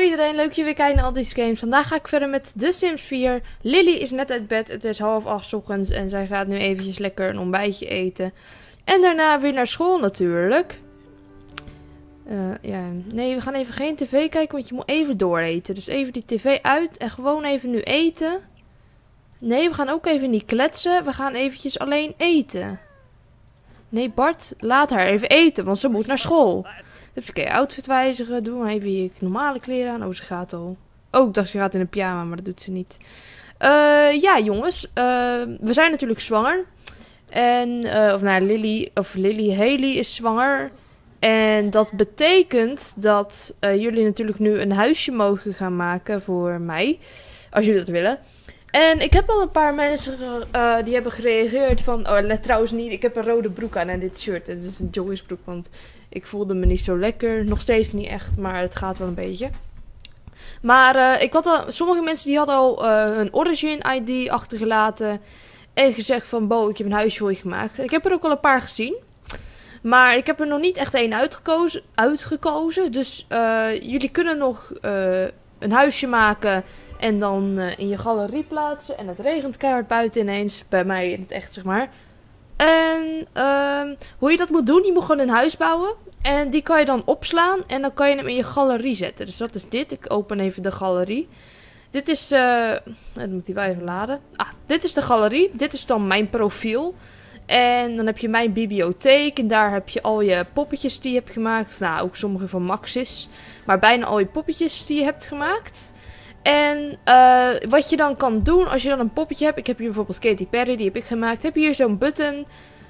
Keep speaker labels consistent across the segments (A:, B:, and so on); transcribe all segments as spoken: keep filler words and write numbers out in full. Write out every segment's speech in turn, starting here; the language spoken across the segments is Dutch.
A: iedereen, leuk je weer kijken naar Aldi's Games. Vandaag ga ik verder met The Sims vier. Lily is net uit bed, het is half acht 's ochtends en zij gaat nu eventjes lekker een ontbijtje eten. En daarna weer naar school natuurlijk. Uh, ja, nee, we gaan even geen tv kijken, want je moet even dooreten. Dus even die tv uit en gewoon even nu eten. Nee, we gaan ook even niet kletsen, we gaan eventjes alleen eten. Nee, Bart, laat haar even eten, want ze moet naar school. Dus oké, outfit wijzigen. Doe maar even je normale kleren aan. Oh, ze gaat al. Oh, ik dacht ze gaat in een pyjama, maar dat doet ze niet. Uh, ja, jongens. Uh, we zijn natuurlijk zwanger. En, uh, of nou, Lily, of Lily, Haley is zwanger. En dat betekent dat uh, jullie natuurlijk nu een huisje mogen gaan maken voor mij. Als jullie dat willen. En ik heb al een paar mensen uh, die hebben gereageerd van... Oh, let trouwens niet, ik heb een rode broek aan en dit shirt. En dit is een joggingsbroek, want ik voelde me niet zo lekker. Nog steeds niet echt, maar het gaat wel een beetje. Maar uh, ik had al, sommige mensen die hadden al uh, hun Origin I D achtergelaten. En gezegd van, Bo, ik heb een huisje voor je gemaakt. Ik heb er ook al een paar gezien. Maar ik heb er nog niet echt één uitgekozen. uitgekozen dus uh, jullie kunnen nog uh, een huisje maken... En dan uh, in je galerie plaatsen. En het regent keihard buiten ineens. Bij mij in het echt, zeg maar. En uh, hoe je dat moet doen. Je moet gewoon een huis bouwen. En die kan je dan opslaan. En dan kan je hem in je galerie zetten. Dus dat is dit. Ik open even de galerie. Dit is... Uh, dan moet hij wel even laden. Ah, dit is de galerie. Dit is dan mijn profiel. En dan heb je mijn bibliotheek. En daar heb je al je poppetjes die je hebt gemaakt. Nou, ook sommige van Maxis. Maar bijna al je poppetjes die je hebt gemaakt. En uh, wat je dan kan doen als je dan een poppetje hebt. Ik heb hier bijvoorbeeld Katy Perry, die heb ik gemaakt. Heb je hier zo'n button.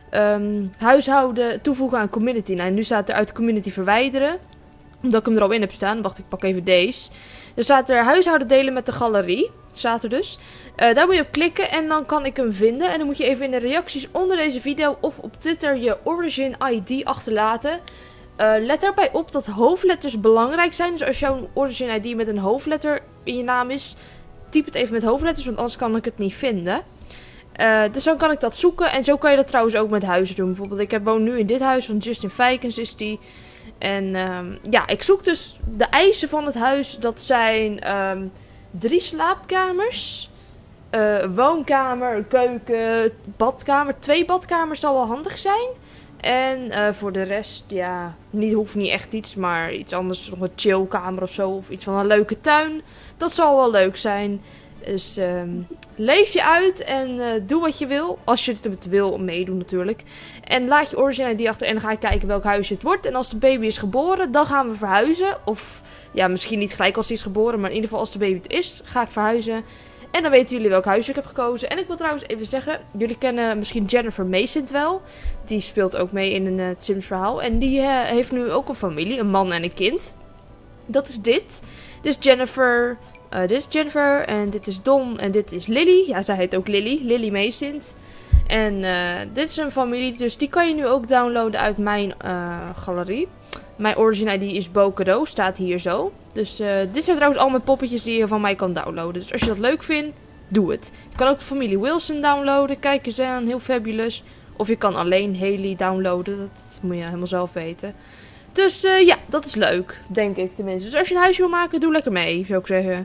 A: Um, huishouden, toevoegen aan community. Nou, nu staat er uit community verwijderen. Omdat ik hem er al in heb staan. Wacht, ik pak even deze. Er staat er huishouden delen met de galerie. Staat er dus. Uh, daar moet je op klikken en dan kan ik hem vinden. En dan moet je even in de reacties onder deze video of op Twitter je Origin I D achterlaten. Uh, let daarbij op dat hoofdletters belangrijk zijn. Dus als jouw Origin I D met een hoofdletter in je naam is, typ het even met hoofdletters, want anders kan ik het niet vinden. Uh, dus dan kan ik dat zoeken. En zo kan je dat trouwens ook met huizen doen. Bijvoorbeeld, ik woon nu in dit huis, van Justin Fikens is die. En um, ja, ik zoek dus de eisen van het huis. Dat zijn um, drie slaapkamers, uh, woonkamer, keuken, badkamer. Twee badkamers zal wel handig zijn. En uh, voor de rest, ja, niet, hoeft niet echt iets, maar iets anders, nog een chillkamer of zo, of iets van een leuke tuin. Dat zal wel leuk zijn. Dus um, leef je uit en uh, doe wat je wil, als je het wil meedoen natuurlijk. En laat je Origin I D achter en dan ga ik kijken welk huis het wordt. En als de baby is geboren, dan gaan we verhuizen. Of, ja, misschien niet gelijk als hij is geboren, maar in ieder geval als de baby het is, ga ik verhuizen. En dan weten jullie welk huis ik heb gekozen. En ik wil trouwens even zeggen, jullie kennen misschien Jennifer Mason wel. Die speelt ook mee in een uh, Sims verhaal. En die uh, heeft nu ook een familie, een man en een kind. Dat is dit. Dit is Jennifer, uh, dit is Jennifer en dit is Don en dit is Lily. Ja, zij heet ook Lily, Lily Mason. En uh, dit is een familie, dus die kan je nu ook downloaden uit mijn uh, galerie. Mijn Origin I D is Bokero, staat hier zo. Dus uh, dit zijn trouwens al mijn poppetjes die je van mij kan downloaden. Dus als je dat leuk vindt, doe het. Je kan ook de familie Wilson downloaden. Kijk eens aan, heel fabulous. Of je kan alleen Haley downloaden. Dat moet je helemaal zelf weten. Dus uh, ja, dat is leuk, denk ik tenminste. Dus als je een huisje wil maken, doe lekker mee, zou ik zeggen.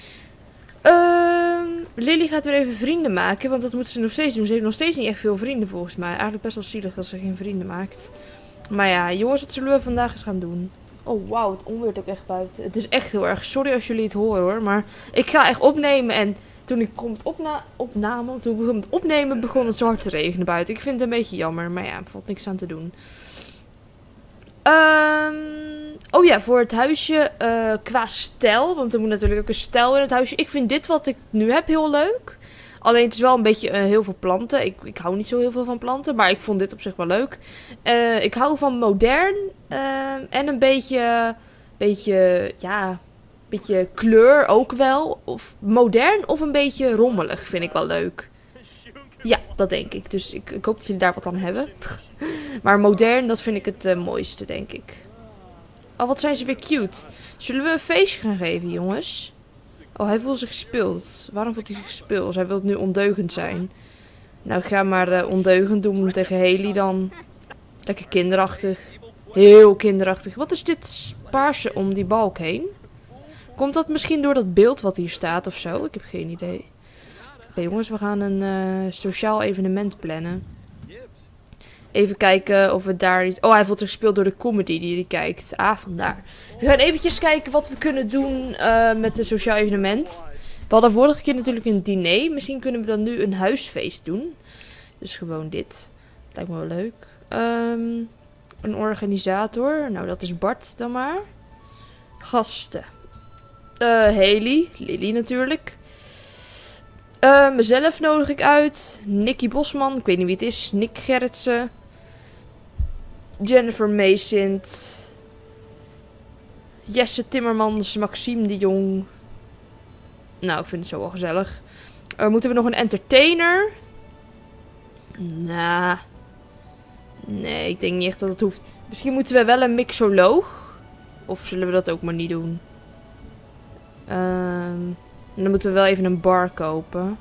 A: Uh, Lily gaat weer even vrienden maken, want dat moet ze nog steeds doen. Ze heeft nog steeds niet echt veel vrienden volgens mij. Eigenlijk best wel zielig dat ze geen vrienden maakt. Maar ja, jongens, wat zullen we vandaag eens gaan doen? Oh, wauw, het onweert ook echt buiten. Het is echt heel erg. Sorry als jullie het horen, hoor. Maar ik ga echt opnemen. En toen ik kom het opna opnamen, toen ik begon het opnemen, begon het zo hard te regenen buiten. Ik vind het een beetje jammer. Maar ja, er valt niks aan te doen. Um, oh ja, voor het huisje uh, qua stijl. Want er moet natuurlijk ook een stijl in het huisje. Ik vind dit wat ik nu heb heel leuk. Alleen het is wel een beetje uh, heel veel planten. Ik, ik hou niet zo heel veel van planten. Maar ik vond dit op zich wel leuk. Uh, ik hou van modern. Uh, en een beetje... Beetje... Ja... Beetje kleur ook wel. Of modern of een beetje rommelig vind ik wel leuk. Ja, dat denk ik. Dus ik, ik hoop dat jullie daar wat aan hebben. Maar modern, dat vind ik het uh, mooiste, denk ik. Oh, wat zijn ze weer cute. Zullen we een feestje gaan geven, jongens? Oh, hij voelt zich gespeeld. Waarom voelt hij zich gespeeld? Hij wil nu ondeugend zijn. Nou, ik ga maar uh, ondeugend doen tegen Haley dan. Lekker kinderachtig. Heel kinderachtig. Wat is dit paarse om die balk heen? Komt dat misschien door dat beeld wat hier staat of zo? Ik heb geen idee. Oké okay, jongens, we gaan een uh, sociaal evenement plannen. Even kijken of we daar iets... Oh, hij wordt gespeeld door de comedy die hij kijkt. Ah, vandaar. We gaan eventjes kijken wat we kunnen doen uh, met een sociaal evenement. We hadden vorige keer natuurlijk een diner. Misschien kunnen we dan nu een huisfeest doen. Dus gewoon dit. Lijkt me wel leuk. Um, een organisator. Nou, dat is Bart dan maar. Gasten. Uh, Haley. Lily natuurlijk. Uh, mezelf nodig ik uit. Nicky Bosman. Ik weet niet wie het is. Nick Gerritsen. Jennifer Meesint. Jesse Timmermans. Maxime de Jong. Nou, ik vind het zo wel gezellig. Uh, moeten we nog een entertainer? Nou. Nee, ik denk niet echt dat het hoeft. Misschien moeten we wel een mixoloog. Of zullen we dat ook maar niet doen? Um, dan moeten we wel even een bar kopen.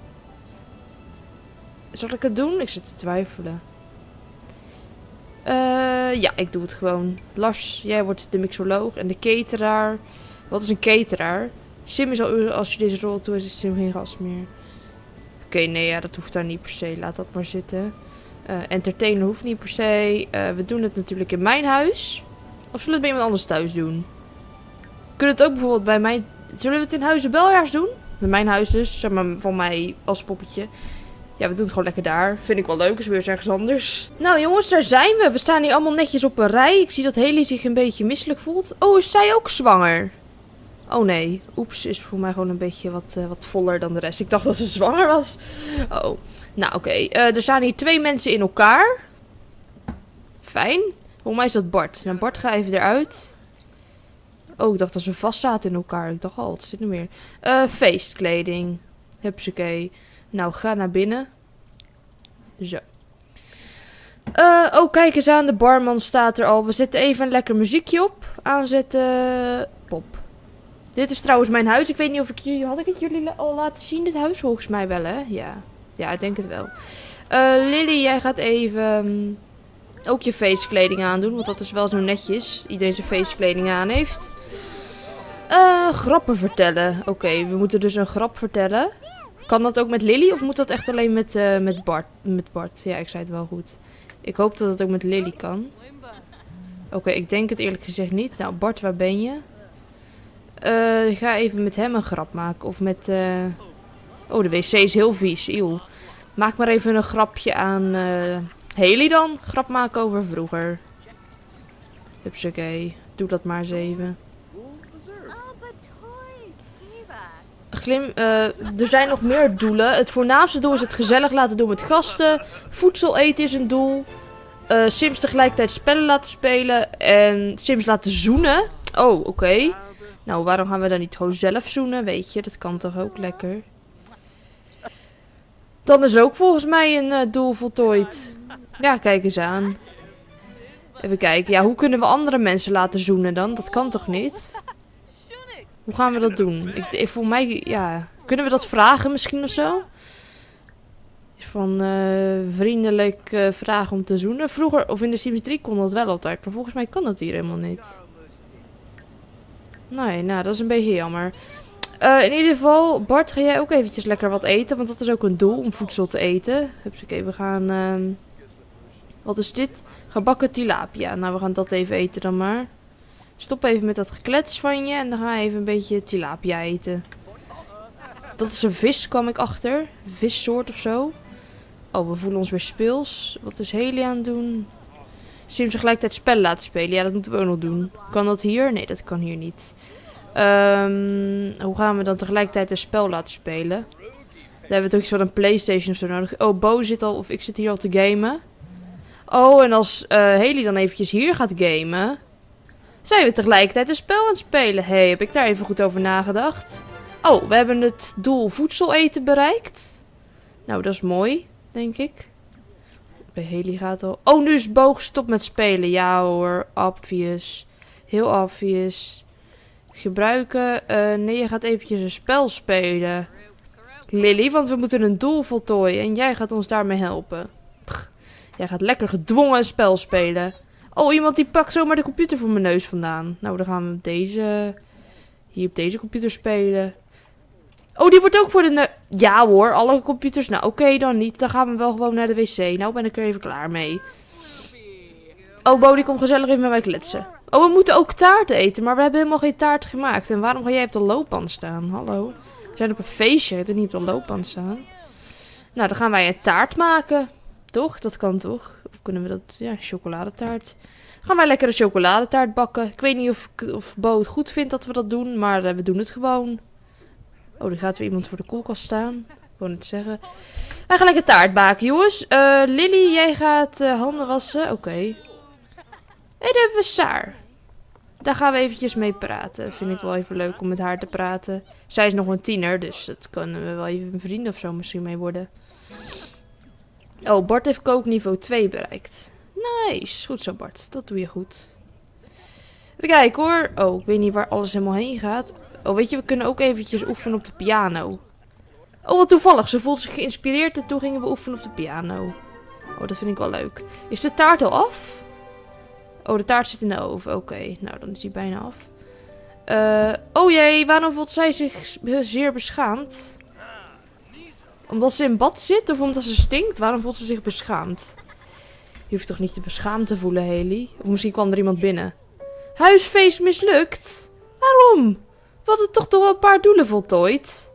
A: Zal ik het doen? Ik zit te twijfelen. Uh, ja, ik doe het gewoon. Lars, jij wordt de mixoloog. En de cateraar. Wat is een cateraar? Sim is al, als je deze rol toe is, is Sim geen gast meer. Oké, okay, nee, ja, dat hoeft daar niet per se. Laat dat maar zitten. Uh, entertainer hoeft niet per se. Uh, we doen het natuurlijk in mijn huis. Of zullen we het bij iemand anders thuis doen? We kunnen het ook bijvoorbeeld bij mijn... Zullen we het in Huizen Beljaars doen? In mijn huis dus, zeg maar van mij als poppetje. Ja, we doen het gewoon lekker daar. Vind ik wel leuk, is weer ergens anders. Nou jongens, daar zijn we. We staan hier allemaal netjes op een rij. Ik zie dat Haley zich een beetje misselijk voelt. Oh, is zij ook zwanger? Oh nee, oeps, is voor mij gewoon een beetje wat, uh, wat voller dan de rest. Ik dacht dat ze zwanger was. Oh, nou oké. Okay. Uh, er staan hier twee mensen in elkaar. Fijn. Volgens mij is dat Bart. Nou, Bart, ga even eruit. Oh, ik dacht dat ze vast zaten in elkaar. Ik dacht al, oh, wat zit er meer? Uh, feestkleding. Hupsakee. Nou, ga naar binnen. Zo. Uh, oh, kijk eens aan. De barman staat er al. We zetten even een lekker muziekje op. Aanzetten. Pop. Dit is trouwens mijn huis. Ik weet niet of ik jullie... Had ik het jullie al laten zien, dit huis? Volgens mij wel, hè? Ja. Ja, ik denk het wel. Uh, Lily, jij gaat even... Um, ook je feestkleding aandoen. Want dat is wel zo netjes. Iedereen zijn feestkleding aan heeft. Uh, grappen vertellen. Oké, okay, we moeten dus een grap vertellen. Kan dat ook met Lily? Of moet dat echt alleen met, uh, met, Bart? met Bart? Ja, ik zei het wel goed. Ik hoop dat het ook met Lily kan. Oké, okay, ik denk het eerlijk gezegd niet. Nou, Bart, waar ben je? Uh, ik ga even met hem een grap maken. Of met... Uh... Oh, de wc is heel vies. Eeuw. Maak maar even een grapje aan uh... Haley dan. Grap maken over vroeger. Hupsakee. Doe dat maar eens even. Glim, uh, er zijn nog meer doelen. Het voornaamste doel is het gezellig laten doen met gasten. Voedsel eten is een doel. Uh, Sims tegelijkertijd spellen laten spelen. En Sims laten zoenen. Oh, oké. Okay. Nou, waarom gaan we dan niet gewoon zelf zoenen? Weet je, dat kan toch ook lekker. Dan is ook volgens mij een uh, doel voltooid. Ja, kijk eens aan. Even kijken. Ja, hoe kunnen we andere mensen laten zoenen dan? Dat kan toch niet? Hoe gaan we dat doen? Ik, ik voor mij, ja. Kunnen we dat vragen misschien of zo? Van uh, vriendelijk uh, vragen om te zoenen. Vroeger, of in de Sims drie kon dat wel altijd. Maar volgens mij kan dat hier helemaal niet. Nee, nou, dat is een beetje jammer. Uh, in ieder geval, Bart, ga jij ook eventjes lekker wat eten? Want dat is ook een doel, om voedsel te eten. Hupsakee, we gaan... Uh, wat is dit? Gebakken tilapia. Nou, we gaan dat even eten dan maar. Stop even met dat geklets van je. En dan ga je even een beetje tilapia eten. Dat is een vis, kwam ik achter. Vissoort of zo. Oh, we voelen ons weer speels. Wat is Haley aan het doen? Sims tegelijkertijd spellen laten spelen. Ja, dat moeten we ook nog doen. Kan dat hier? Nee, dat kan hier niet. Um, hoe gaan we dan tegelijkertijd een spel laten spelen? Dan hebben we toch iets van een PlayStation of zo nodig. Oh, Bo zit al, of ik zit hier al te gamen. Oh, en als uh, Haley dan eventjes hier gaat gamen... zijn we tegelijkertijd een spel aan het spelen. Hé, hey, heb ik daar even goed over nagedacht? Oh, we hebben het doel voedsel eten bereikt. Nou, dat is mooi, denk ik. Bij Haley gaat al... Oh, nu is Bo gestopt met spelen. Ja hoor, obvious. Heel obvious. Gebruiken. Uh, nee, je gaat eventjes een spel spelen. Lily, want we moeten een doel voltooien. En jij gaat ons daarmee helpen. Tch, jij gaat lekker gedwongen een spel spelen. Oh, iemand die pakt zomaar de computer voor mijn neus vandaan. Nou, dan gaan we deze... Hier op deze computer spelen. Oh, die wordt ook voor de... Ne ja hoor, alle computers. Nou, oké okay, dan niet. Dan gaan we wel gewoon naar de wc. Nou ben ik er even klaar mee. Oh, Bo, die komt gezellig even met mij kletsen. Oh, we moeten ook taart eten. Maar we hebben helemaal geen taart gemaakt. En waarom ga jij op de loopband staan? Hallo? We zijn op een feestje. Ik doe niet op de loopband staan. Nou, dan gaan wij een taart maken. Toch? Dat kan toch? Of kunnen we dat... Ja, chocoladetaart. Gaan wij lekker een chocoladetaart bakken. Ik weet niet of, of Bo het goed vindt dat we dat doen. Maar uh, we doen het gewoon. Oh, er gaat weer iemand voor de koelkast staan. Ik wou net zeggen. Wij gaan lekker taart baken, jongens. Uh, Lily, jij gaat uh, handen wassen. Oké. Okay. En dan hebben we Saar. Daar gaan we eventjes mee praten. Vind ik wel even leuk om met haar te praten. Zij is nog een tiener, dus dat kunnen we wel even een vriend of zo misschien mee worden. Oh, Bart heeft kookniveau twee bereikt. Nice. Goed zo, Bart. Dat doe je goed. Even kijken hoor. Oh, ik weet niet waar alles helemaal heen gaat. Oh, weet je, we kunnen ook eventjes oefenen op de piano. Oh, wat toevallig. Ze voelt zich geïnspireerd en toen gingen we oefenen op de piano. Oh, dat vind ik wel leuk. Is de taart al af? Oh, de taart zit in de oven. Oké, okay. Nou, dan is die bijna af. Uh, oh jee, waarom voelt zij zich zeer beschaamd? Omdat ze in bad zit of omdat ze stinkt? Waarom voelt ze zich beschaamd? Je hoeft toch niet te beschaamd te voelen, Haley? Of misschien kwam er iemand binnen. Huisfeest mislukt? Waarom? We hadden toch toch wel een paar doelen voltooid?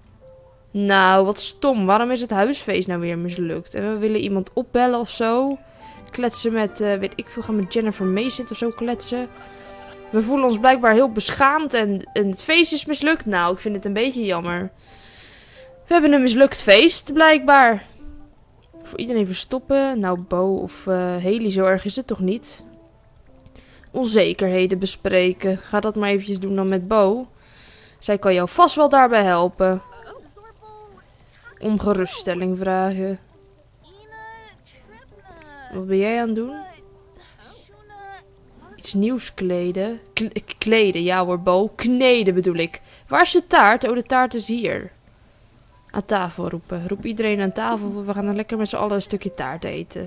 A: Nou, wat stom. Waarom is het huisfeest nou weer mislukt? En we willen iemand opbellen of zo. Kletsen met, uh, weet ik veel, gaan met Jennifer Mason of zo kletsen. We voelen ons blijkbaar heel beschaamd en, en het feest is mislukt. Nou, ik vind het een beetje jammer. We hebben een mislukt feest, blijkbaar. Voor iedereen verstoppen. Nou, Bo of uh, Haley, zo erg is het toch niet? Onzekerheden bespreken. Ga dat maar eventjes doen dan met Bo. Zij kan jou vast wel daarbij helpen. Om geruststelling vragen. Wat ben jij aan het doen? Iets nieuws kleden. K kleden, ja hoor, Bo. Kneden bedoel ik. Waar is de taart? Oh, de taart is hier. Aan tafel roepen. Roep iedereen aan tafel. We gaan dan lekker met z'n allen een stukje taart eten.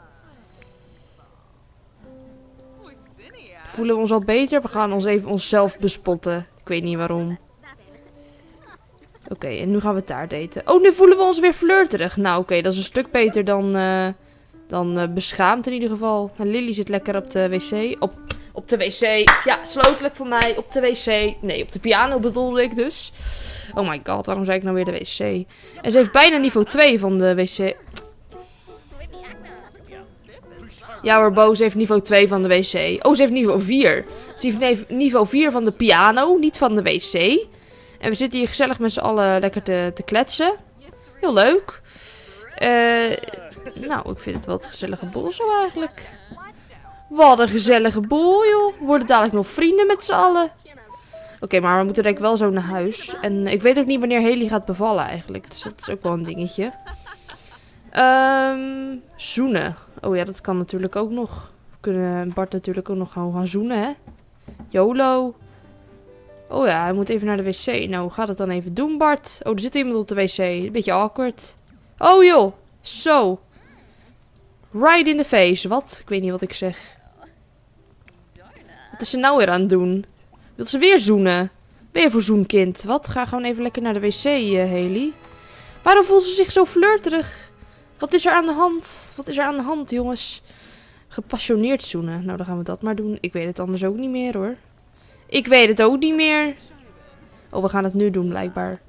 A: Voelen we ons al beter? We gaan ons even onszelf bespotten. Ik weet niet waarom. Oké, okay, en nu gaan we taart eten. Oh, nu voelen we ons weer flirterig. Nou, oké, okay, dat is een stuk beter dan, uh, dan uh, beschaamd in ieder geval. En Lily zit lekker op de wc. Op, op de wc. Ja, slotelijk voor mij. Op de wc. Nee, op de piano bedoelde ik dus. Oh my god, waarom zei ik nou weer de wc? En ze heeft bijna niveau twee van de wc. Ja hoor, Bo, ze heeft niveau twee van de wc. Oh, ze heeft niveau vier. Ze heeft niveau vier van de piano, niet van de wc. En we zitten hier gezellig met z'n allen lekker te, te kletsen. Heel leuk. Uh, nou, ik vind het wel het gezellige boel zo eigenlijk. Wat een gezellige boel, joh. We worden dadelijk nog vrienden met z'n allen. Oké, okay, maar we moeten denk ik wel zo naar huis. En ik weet ook niet wanneer Haley gaat bevallen eigenlijk. Dus dat is ook wel een dingetje. Um, zoenen. Oh ja, dat kan natuurlijk ook nog. We kunnen Bart natuurlijk ook nog gaan, gaan zoenen, hè. YOLO. Oh ja, hij moet even naar de wc. Nou, hoe gaat het dan even doen, Bart? Oh, er zit iemand op de wc. Een beetje awkward. Oh joh. Zo. Right in the face. Wat? Ik weet niet wat ik zeg. Wat is ze nou weer aan het doen? Wil ze weer zoenen? Ben je voor zoenkind? Wat? Ga gewoon even lekker naar de wc, uh, Haley. Waarom voelt ze zich zo flirterig? Wat is er aan de hand? Wat is er aan de hand, jongens? Gepassioneerd zoenen. Nou, dan gaan we dat maar doen. Ik weet het anders ook niet meer, hoor. Ik weet het ook niet meer. Oh, we gaan het nu doen, blijkbaar.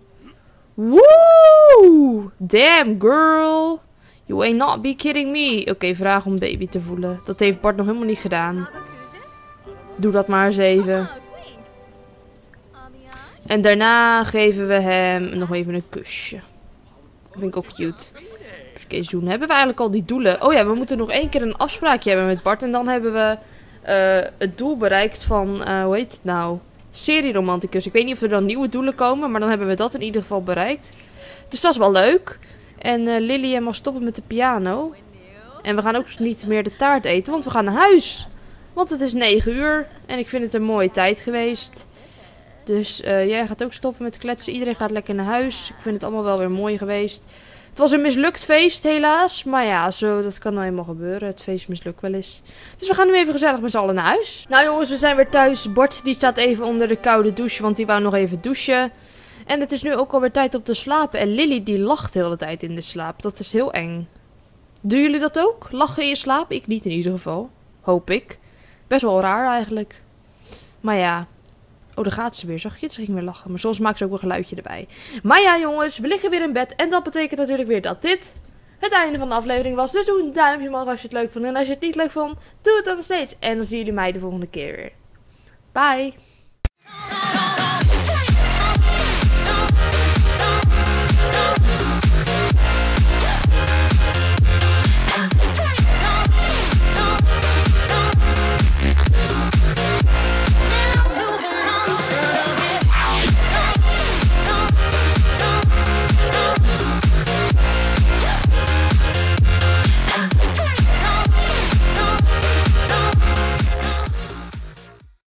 A: Woe! Damn, girl. You ain't not be kidding me. Oké, okay, vraag om baby te voelen. Dat heeft Bart nog helemaal niet gedaan. Doe dat maar eens even. En daarna geven we hem nog even een kusje. Dat vind ik ook cute. Oké, zoen. Hebben we eigenlijk al die doelen? Oh ja, we moeten nog één keer een afspraakje hebben met Bart. En dan hebben we uh, het doel bereikt van, uh, hoe heet het nou? Serie-romanticus. Ik weet niet of er dan nieuwe doelen komen. Maar dan hebben we dat in ieder geval bereikt. Dus dat is wel leuk. En uh, Lily mag stoppen met de piano. En we gaan ook niet meer de taart eten. Want we gaan naar huis. Want het is negen uur. En ik vind het een mooie tijd geweest. Dus uh, jij gaat ook stoppen met kletsen. Iedereen gaat lekker naar huis. Ik vind het allemaal wel weer mooi geweest. Het was een mislukt feest helaas. Maar ja, zo, dat kan nou eenmaal gebeuren. Het feest mislukt wel eens. Dus we gaan nu even gezellig met z'n allen naar huis. Nou jongens, we zijn weer thuis. Bart die staat even onder de koude douche, want die wou nog even douchen. En het is nu ook alweer tijd om te slapen. En Lily die lacht de hele tijd in de slaap. Dat is heel eng. Doen jullie dat ook? Lachen in je slaap? Ik niet in ieder geval. Hoop ik. Best wel raar eigenlijk. Maar ja. Oh, daar gaat ze weer. Zag je het? Ze ging weer lachen. Maar soms maakt ze ook een geluidje erbij. Maar ja jongens, we liggen weer in bed. En dat betekent natuurlijk weer dat dit het einde van de aflevering was. Dus doe een duimpje omhoog als je het leuk vond. En als je het niet leuk vond, doe het dan nog steeds. En dan zien jullie mij de volgende keer weer. Bye!